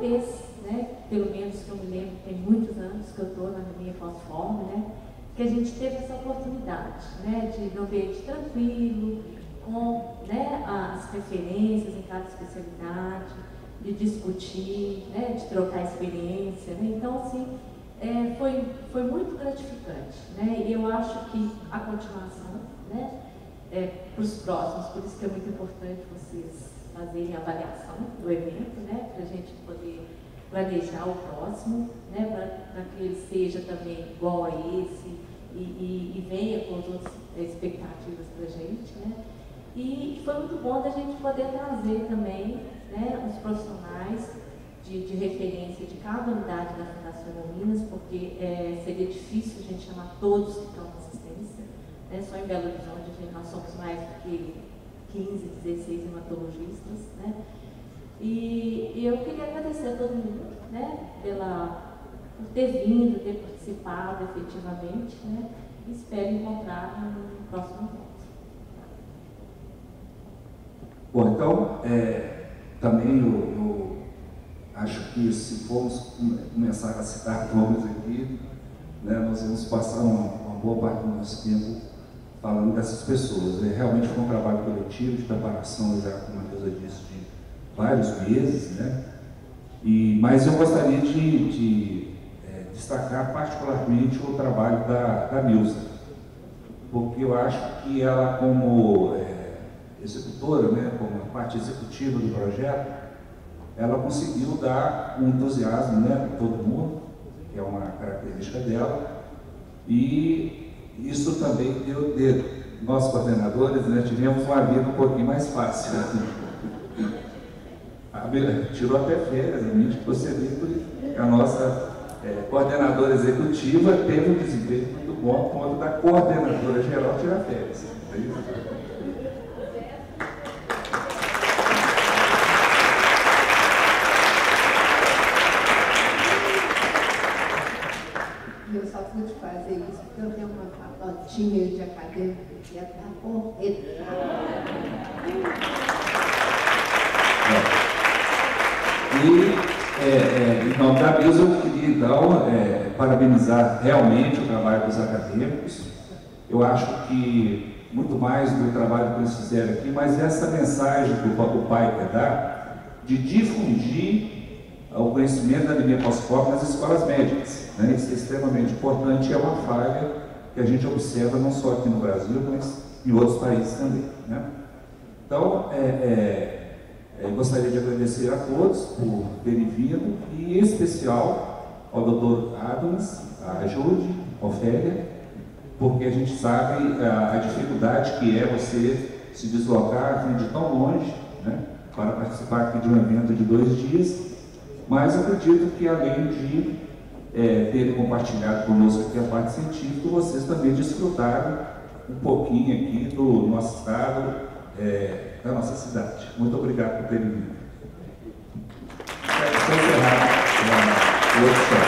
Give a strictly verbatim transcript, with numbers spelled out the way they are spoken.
vez, né, pelo menos que eu me lembro, tem muitos anos que eu estou na minha pós-forma, né, que a gente teve essa oportunidade, né, de no ambiente tranquilo, com, né, as referências em cada especialidade, de discutir, né, de trocar experiência, né? Então, assim, é, foi, foi muito gratificante, né? E eu acho que a continuação, né, é, para os próximos, por isso que é muito importante vocês fazerem a avaliação do evento, né, para a gente poder planejar o próximo, né, para que ele seja também igual a esse e, e, e venha com as outras expectativas para a gente, né? E foi muito bom da gente poder trazer também, né, os profissionais de, de referência de cada unidade da Fundação Minas, porque é, seria difícil a gente chamar todos que estão na assistência, né? Só em Belo Horizonte a gente, nós somos mais do que quinze, dezesseis hematologistas, né? E, e eu queria agradecer a todo mundo, né, pela, por ter vindo, ter participado efetivamente, né? E espero encontrar no próximo encontro. Bom, então, é, também eu, eu acho que se formos começar a citar nomes aqui, né, nós vamos passar uma, uma boa parte do nosso tempo falando dessas pessoas. É, realmente foi um trabalho coletivo de preparação, já como a Neuza disse, de vários meses, né? E, mas eu gostaria de, de é, destacar particularmente o trabalho da, da Neuza, porque eu acho que ela, como é, executora, né, como a parte executiva do projeto, ela conseguiu dar um entusiasmo, né, para todo mundo, que é uma característica dela, e isso também deu dedo. Nós, coordenadores, né, tivemos uma vida um pouquinho mais fácil. A Bela tirou até férias, a gente percebeu que a nossa é, coordenadora executiva teve um desempenho muito bom, a ponto da coordenadora geral tirar férias. É isso? Eu só pude fazer isso porque eu tenho uma notinha de acadêmico que é da correta. E, é, é, em nome da Neuza, eu queria, então, é, parabenizar realmente o trabalho dos acadêmicos. Eu acho que, muito mais do trabalho que eles fizeram aqui, mas essa mensagem que o pai quer dar, de difundir o conhecimento da anemia falciforme nas escolas médicas, né? Isso é extremamente importante, é uma falha que a gente observa não só aqui no Brasil, mas em outros países também, né? Então, é, é, é, gostaria de agradecer a todos por terem vindo, e em especial ao doutor Adams, a Jude, a Ofélia, porque a gente sabe a, a dificuldade que é você se deslocar, vir de tão longe, né, para participar aqui de um evento de dois dias. Mas acredito que, além de é, terem compartilhado conosco aqui a parte científica, vocês também desfrutaram um pouquinho aqui do nosso estado, é, da nossa cidade. Muito obrigado por terem vindo. Quero encerrar a workshop.